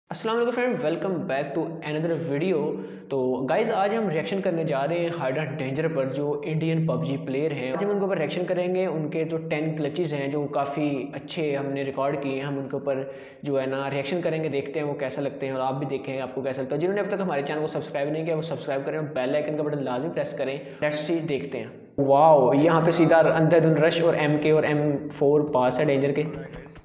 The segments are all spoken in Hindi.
अस्सलाम वालेकुम friend, welcome back to another video. तो गाइज़ आज हम रिएक्शन करने जा रहे हैं हाइड्रा डेंजर पर, जो इंडियन पबजी प्लेयर हैं। आज हम उनके ऊपर रिएक्शन करेंगे। उनके जो 10 क्लचेस हैं जो काफ़ी अच्छे हमने रिकॉर्ड किए हैं, हम उनके ऊपर जो है ना रिएक्शन करेंगे, देखते हैं वो कैसा लगते हैं और आप भी देखें आपको कैसा लगता है। जिन्होंने अब तक हमारे चैनल को सब्सक्राइब नहीं किया वो सब्सक्राइब करें और बेल आइकन का बटन लाजमी प्रेस करें। लेट्स सी, देखते हैं। वाओ, यहाँ पे सीधा अंधाधुन रश और MK और M4 पास है डेंजर के।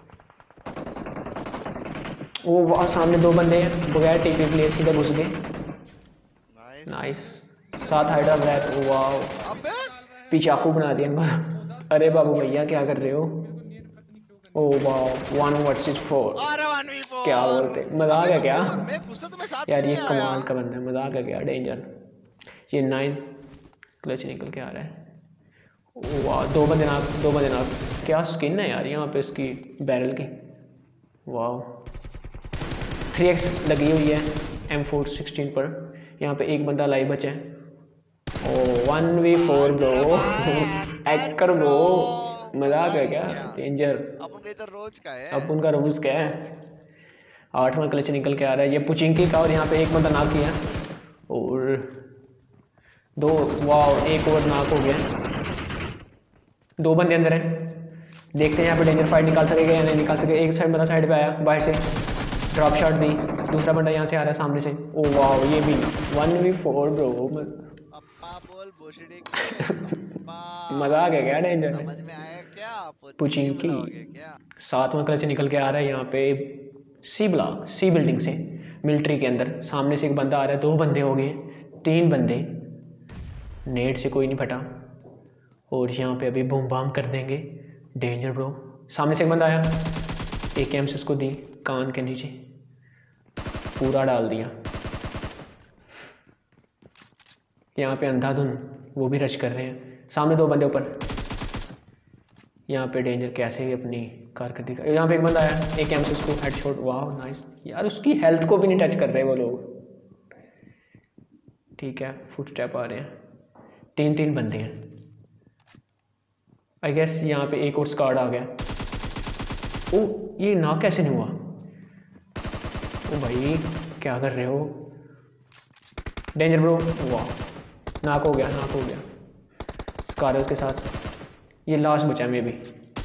वो वहाँ सामने दो बंदे हैं, बगैर टीपी प्लेस सीधा घुस गए। नाइस, साथ हाइड्रा ब्लैक। वाह, पीछे आकू बना दिया इनको। अरे बाबू भैया क्या कर रहे हो? ओ वाह, 1 vs 4। क्या बोलते, मजाक है क्या यार? ये कमाल का बंदा है, मजाक है क्या? डेंजर। ये 9 क्लच निकल के आ रहा है। वाह, दो बंदे नाक। क्या स्किन है यार यहाँ पे इसकी बैरल की। वाह, 3x लगी हुई है M416 पर। यहाँ पे एक बंदा लाइव बचा है। ओ 1v4 ब्रो, हैकर ब्रो, मजाक है क्या? डेंजर अब उनका रोज क्या है। 8वां क्लच निकल के आ रहा है, ये पुचिंकी का। और यहाँ पे एक बंदा नाक किया और दो। वाह, एक और नाक हो गया। दो बंदे अंदर हैं, देखते हैं यहाँ पे डेंजर फाइट निकाल सकेगा या नहीं निकाल सकेगा। एक साइड बंदा साइड पे आया बाहर से, ड्रॉप शॉट दी। दूसरा बंदा यहाँ से आ रहा है सामने से। ओ वाह, ये भी 1v4 ब्रो। मजाक है क्या? डेंजर समझ में आया क्या? पुचिंकी। 7वां क्लच निकल के आ रहा है यहाँ पे सी बिल्डिंग से, मिलिट्री के अंदर। सामने से एक बंदा आ रहा है, 2 बंदे हो गए, 3 बंदे। नेट से कोई नहीं फटा और यहाँ पे अभी बूम बाम कर देंगे डेंजर ब्रो। सामने से एक बंदा आया, AKM से उसको दी कान के नीचे, पूरा डाल दिया। यहाँ पे अंधाधुन वो भी रश कर रहे हैं। सामने 2 बंदे ऊपर। यहाँ पे डेंजर कैसे अपनी कारकर्दगी का। यहाँ पे एक बंदा आया, AKM से उसको हेडशॉट। वाह नाइस यार, उसकी हेल्थ को भी नहीं टच कर रहे वो लोग। ठीक है, फुटस्टेप आ रहे हैं। 3 बंदे हैं आई गेस। यहाँ पे एक और स्क्वाड आ गया। ओ, ये ना कैसे नहीं हुआ? ओ भाई क्या कर रहे हो डेंजर ब्रो? वाह, नाक हो गया। स्कारल के साथ ये लास्ट बचा मे भी।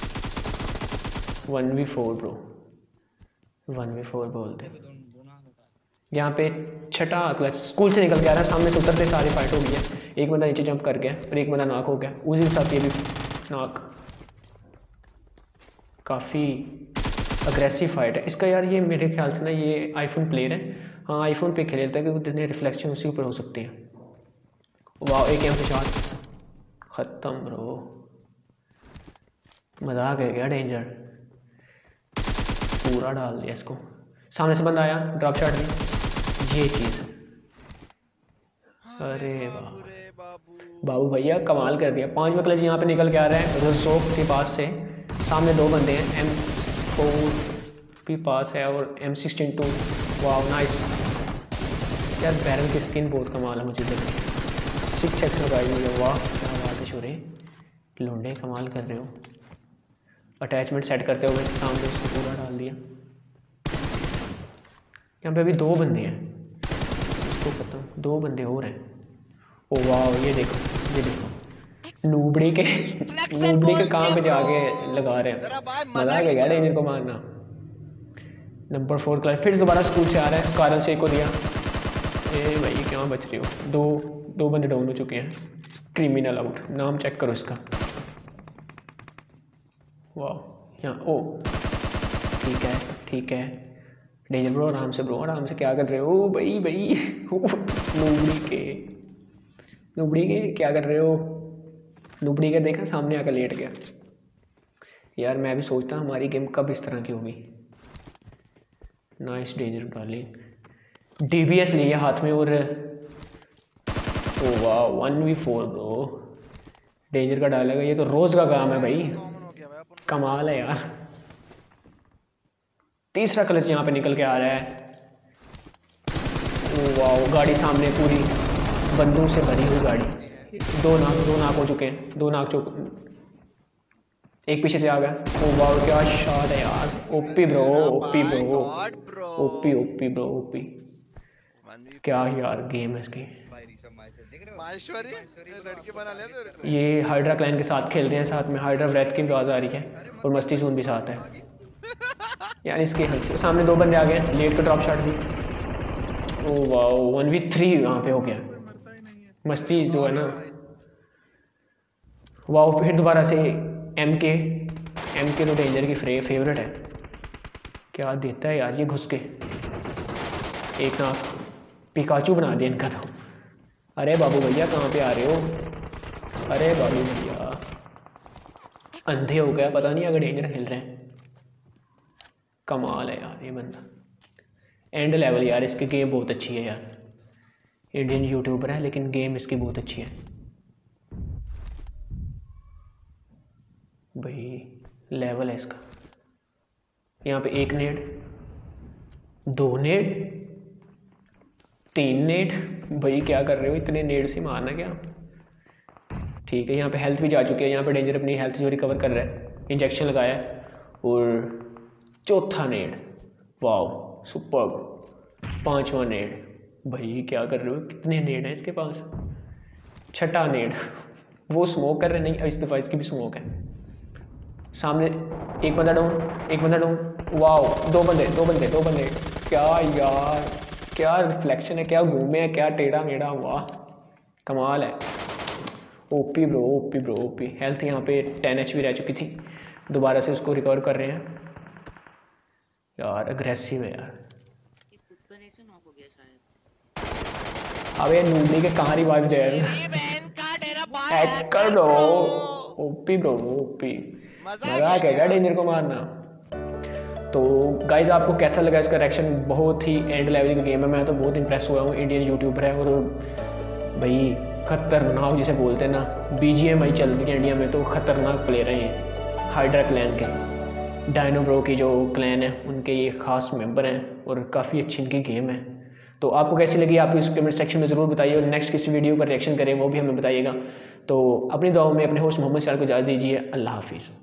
1v4 ब्रो, 1v4 बोलते। यहाँ पे 6वां क्लच स्कूल से निकल के आ रहा है। सामने से उतरते सारी फाइट हो गई है। एक बंदा नीचे जंप कर गया और एक बंदा नाक हो गया। उसी के साथ ये भी नाक। काफ़ी अग्रेसिव फाइट है इसका यार। ये मेरे ख्याल से ना ये आईफोन प्लेयर है। हाँ, आईफोन पे खेलता है क्योंकि जितने रिफ्लेक्शन उसी ऊपर हो सकती है। वाह, एक एम से शॉट खत्म ब्रो। मजाक है क्या? डेंजर पूरा डाल दिया इसको। सामने से बंदा आया, ड्रॉप शॉट दी, ये चीज़। अरे वाह बाबू भैया, कमाल कर दिया। 5वां क्लच यहाँ पे निकल के आ रहा है रोजोक के पास से। सामने 2 बंदे हैं, M4 भी पास है और M16-2। वाह नाइस यार, बैरल की स्किन बहुत कमाल है मुझे लगी। 6x लगाई हुई है। वाह क्या बात है छोरे, लौंडे कमाल कर रहे हो। अटैचमेंट सेट करते हुए सामने उसको पूरा डाल दिया। यहाँ पे अभी 2 बंदे हैं, इसको खत्म। 2 बंदे और हैं। ओ वाह, ये देखो नूबड़ी के काम पे जाके लगा रहे हैं। मजा आ गया डेंजर को मारना। नंबर 4 क्लास फिर दोबारा स्कूल से आ रहा है। स्कारल से को दिया। ए भाई क्या बच रही हो? दो बंदे डाउन हो चुके हैं। क्रिमिनल आउट, नाम चेक करो इसका। वाह, यहाँ ओ ठीक है डेंजर ब्रो, आराम से ब्रो, आराम से। क्या कर रहे हो भाई? नूबड़ी के क्या कर रहे हो? नूबड़ी के देखा सामने आकर लेट गया। यार मैं भी सोचता हमारी गेम कब इस तरह की होगी। Nice danger darling. DBS लिया हाथ में और ओ वाह 1v4 ब्रो। डेंजर का डालेगा, ये तो रोज का काम है भाई, कमाल है यार। 3रा क्लच यहाँ पे निकल के आ रहा है। ओ वाह, गाड़ी सामने पूरी बंदूक से भरी हुई गाड़ी। 2 नाक हो चुके हैं। 2 नाक एक पीछे से आ गया। ओ वाह क्या शॉट है यार, OP bro. OP OP bro OP. क्या यार गेम है इसकी। ये हाइड्रा क्लैन के साथ खेल रहे हैं, साथ में हाइड्रा व्रेथ की भी आवाज़ आ रही है और मस्ती जोन भी साथ है यार इसके। सामने 2 बंदे आ गए, लेट को ड्रॉप शॉट दी। ओ वाह 1v3 यहाँ पे हो गया, मस्ती जो है ना। वाह फिर दोबारा से MK तो डेंजर की फेवरेट है। क्या देता है यार ये घुस के। एक ना पिकाचू बना दिया इनका तो। अरे बाबू भैया कहाँ पे आ रहे हो, अरे बाबू भैया अंधे हो गया, पता नहीं अगर डेंजर खेल रहे हैं। कमाल है यार ये बंदा, एंड लेवल यार इसकी गेम बहुत अच्छी है यार। इंडियन यूट्यूबर है लेकिन गेम इसकी बहुत अच्छी है भाई, लेवल है इसका। यहाँ पे 1 नेड, 2 नेड, 3 नेड। भाई क्या कर रहे हो, इतने नेड से मारना क्या। ठीक है यहाँ पे हेल्थ भी जा चुकी है, यहाँ पे डेंजर अपनी हेल्थ जो रिकवर कर रहा है, इंजेक्शन लगाया है। और 4था नेड, वाओ सुपर। 5वां नेड, भाई क्या कर रहे हो, कितने नेड हैं इसके पास। 6ठा नेड, वो स्मोक कर रहे नहीं, इस दफ़ा इसकी भी स्मोक है। सामने एक बंदा डाउन, वाओ 2 बंदे। क्या यार क्या रिफ्लेक्शन है, क्या घूमे है, क्या टेढ़ा मेढ़ा, वाह कमाल है। OP bro OP. हेल्थ यहाँ पे 10 HP रह चुकी थी, दोबारा से उसको रिकवर कर रहे हैं यार। अग्रेसिव है यार। अबे नूबी के कहाँ रिवाइव दे कर दो। ओपी ब्रो ओपी, मजाक है क्या डेंजर को मारना। तो गाइज आपको कैसा लगा इसका रिएक्शन। बहुत ही एंड लेवल की गेम है, मैं तो बहुत इंप्रेस हुआ हूँ। इंडियन यूट्यूबर है और भाई खतरनाक जिसे बोलते हैं ना, BGMI चल रही है इंडिया में तो खतरनाक प्लेयर हैं ये। हाइड्रा क्लैन के डायनो ब्रो की जो क्लैन है उनके ये खास मेंबर हैं और काफ़ी अच्छी इनकी गेम है। तो आपको कैसी लगी आप इस कमेंट सेक्शन में ज़रूर बताइए, और नेक्स्ट किस वीडियो पर रिएक्शन करें वो भी हमें बताइएगा। तो अपनी दुआओं में अपने होस्ट मोहम्मद शाह को इजाज़त दीजिए। अल्लाह हाफिज़।